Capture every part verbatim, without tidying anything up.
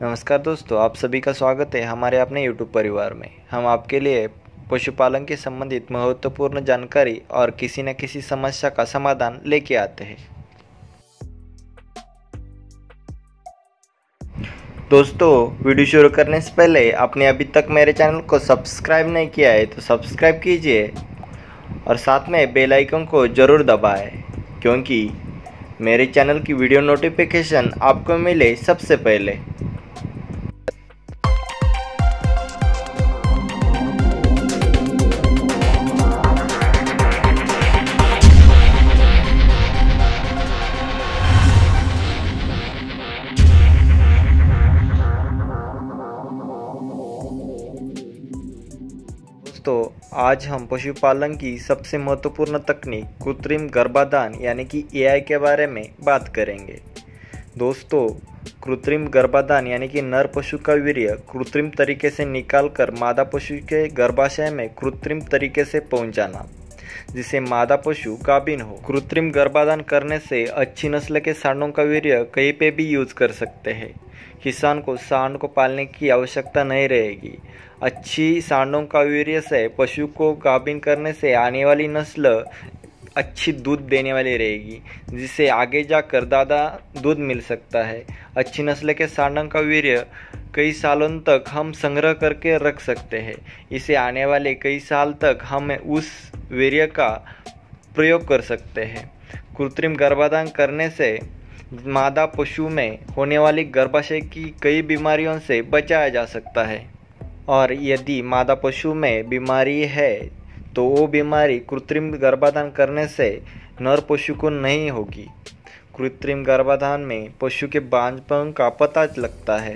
नमस्कार दोस्तों, आप सभी का स्वागत है हमारे अपने यूट्यूब परिवार में। हम आपके लिए पशुपालन के संबंधित महत्वपूर्ण जानकारी और किसी न किसी समस्या का समाधान लेके आते हैं। दोस्तों, वीडियो शुरू करने से पहले आपने अभी तक मेरे चैनल को सब्सक्राइब नहीं किया है तो सब्सक्राइब कीजिए और साथ में बेल आइकन को ज़रूर दबाएं, क्योंकि मेरे चैनल की वीडियो नोटिफिकेशन आपको मिले सबसे पहले। दोस्तों, आज हम पशुपालन की सबसे महत्वपूर्ण तकनीक कृत्रिम गर्भाधान यानी कि ए आई के बारे में बात करेंगे। दोस्तों, कृत्रिम गर्भाधान यानी कि नर पशु का वीर्य कृत्रिम तरीके से निकालकर मादा पशु के गर्भाशय में कृत्रिम तरीके से पहुंचाना, जिससे मादा पशु गाभिन हो। कृत्रिम गर्भाधान करने से अच्छी नस्ल के सांडों का वीर्य कहीं पे भी यूज कर सकते हैं। किसान को सांड को पालने की आवश्यकता नहीं रहेगी। अच्छी सांडों का वीर्य से पशु को गाभिन करने से आने वाली नस्ल अच्छी दूध देने वाली रहेगी, जिससे आगे जाकर ज़्यादा दूध मिल सकता है। अच्छी नस्ल के सांडों का वीर्य कई सालों तक हम संग्रह करके रख सकते हैं। इसे आने वाले कई साल तक हम उस वीर्य का प्रयोग कर सकते हैं। कृत्रिम गर्भाधान करने से मादा पशु में होने वाली गर्भाशय की कई बीमारियों से बचाया जा सकता है, और यदि मादा पशु में बीमारी है तो वो बीमारी कृत्रिम गर्भाधान करने से नर पशु को नहीं होगी। कृत्रिम गर्भाधान में पशु के बांझपन का पता लगता है।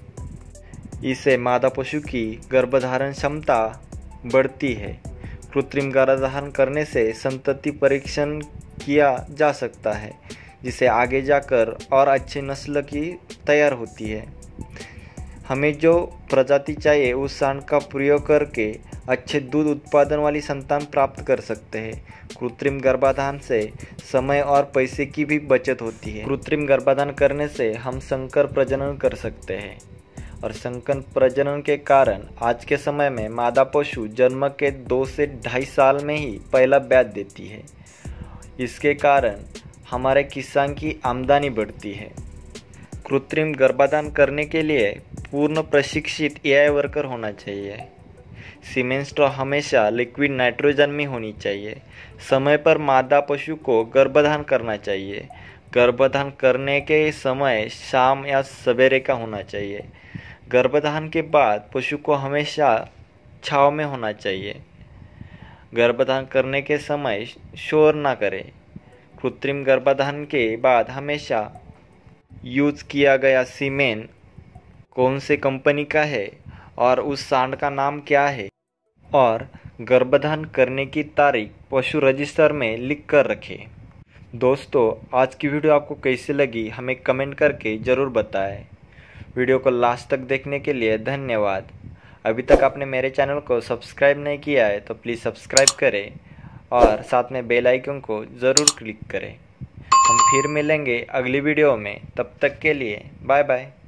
इससे मादा पशु की गर्भधारण क्षमता बढ़ती है। कृत्रिम गर्भाधान करने से संतति परीक्षण किया जा सकता है, जिससे आगे जाकर और अच्छी नस्ल की तैयार होती है। हमें जो प्रजाति चाहिए उस सांड का प्रयोग करके अच्छे दूध उत्पादन वाली संतान प्राप्त कर सकते हैं। कृत्रिम गर्भाधान से समय और पैसे की भी बचत होती है। कृत्रिम गर्भाधान करने से हम संकर प्रजनन कर सकते हैं, और संकर प्रजनन के कारण आज के समय में मादा पशु जन्म के दो से ढाई साल में ही पहला बैच देती है। इसके कारण हमारे किसान की आमदनी बढ़ती है। कृत्रिम गर्भाधान करने के लिए पूर्ण प्रशिक्षित ए आई वर्कर होना चाहिए। सीमेन स्ट्रॉ हमेशा लिक्विड नाइट्रोजन में होनी चाहिए। समय पर मादा पशु को गर्भाधान करना चाहिए। गर्भाधान करने के समय शाम या सवेरे का होना चाहिए। गर्भाधान के बाद पशु को हमेशा छांव में होना चाहिए। गर्भाधान करने के समय शोर ना करें। कृत्रिम गर्भाधान के बाद हमेशा यूज किया गया सीमेन कौन से कंपनी का है और उस सांड का नाम क्या है, और गर्भाधान करने की तारीख पशु रजिस्टर में लिख कर रखें। दोस्तों, आज की वीडियो आपको कैसी लगी हमें कमेंट करके ज़रूर बताएं। वीडियो को लास्ट तक देखने के लिए धन्यवाद। अभी तक आपने मेरे चैनल को सब्सक्राइब नहीं किया है तो प्लीज़ सब्सक्राइब करें और साथ में बेल आइकन को ज़रूर क्लिक करें। हम फिर मिलेंगे अगली वीडियो में। तब तक के लिए बाय बाय।